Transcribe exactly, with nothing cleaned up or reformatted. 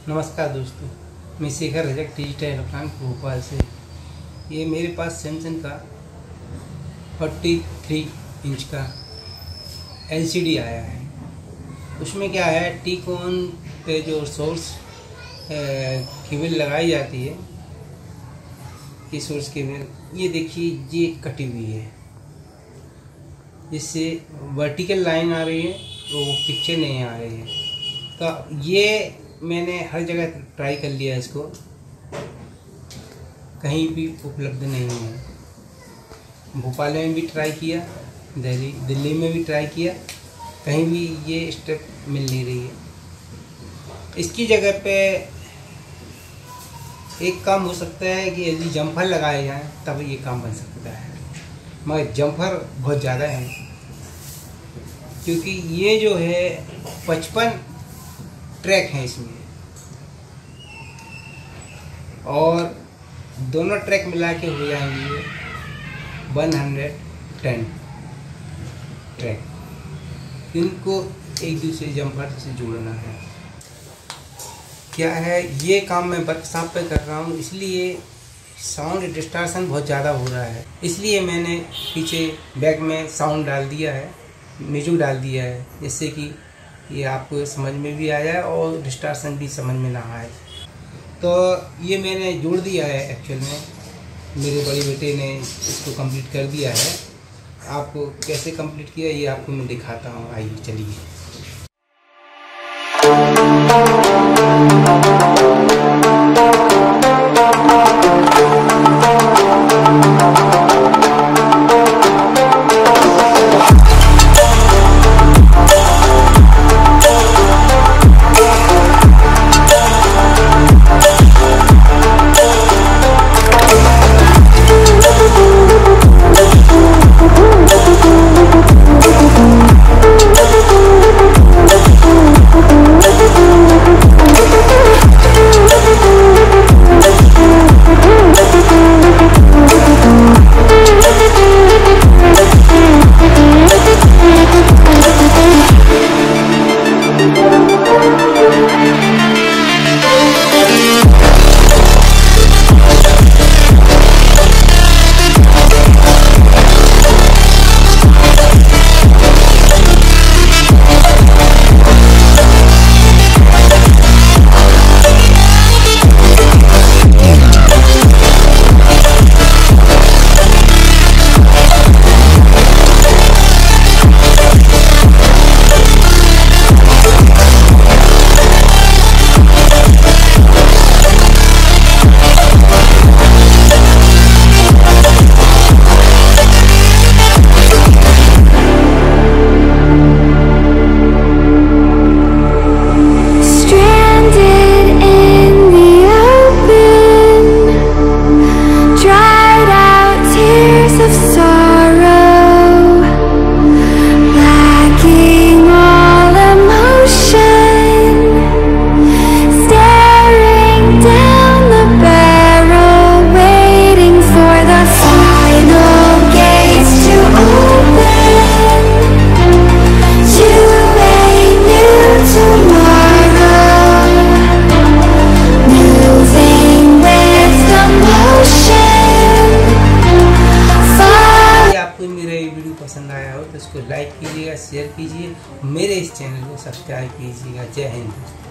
नमस्कार दोस्तों, मैं शेखर रजक डिजिटल इलेक्ट्रॉनिक भोपाल से। ये मेरे पास सैमसंग का तैंतालीस इंच का एलसीडी आया है। उसमें क्या है, टीकॉन पे जो सोर्स केबल लगाई जाती है, ये सोर्स केबल, ये देखिए ये कटी हुई है, जिससे वर्टिकल लाइन आ रही है वो पिक्चर नहीं आ रही है। तो ये मैंने हर जगह ट्राई कर लिया, इसको कहीं भी उपलब्ध नहीं है। भोपाल में भी ट्राई किया, दिल्ली दिल्ली में भी ट्राई किया, कहीं भी ये स्टेप मिल नहीं रही है। इसकी जगह पे एक काम हो सकता है कि यदि जम्फर लगाए जाएं तब ये काम बन सकता है, मगर जम्फर बहुत ज़्यादा है, क्योंकि ये जो है पचपन ट्रैक हैं इसमें, और दोनों ट्रैक मिला के हो जाएंगे एक सौ दस ट्रैक। इनको एक दूसरे जम्पर से जोड़ना है। क्या है, ये काम मैं वर्कशॉप पे कर रहा हूँ, इसलिए साउंड डिस्टॉर्शन बहुत ज़्यादा हो रहा है। इसलिए मैंने पीछे बैक में साउंड डाल दिया है, म्यूजिक डाल दिया है, जिससे कि ये आपको समझ में भी आ जाए और डिस्टॉर्शन भी समझ में ना आए। तो ये मैंने जोड़ दिया है। एक्चुअल में मेरे बड़े बेटे ने इसको कंप्लीट कर दिया है। आपको कैसे कंप्लीट किया ये आपको मैं दिखाता हूँ, आइए चलिए। पसंद आया हो तो इसको लाइक कीजिएगा, शेयर कीजिए, मेरे इस चैनल को सब्सक्राइब कीजिएगा। जय हिंद।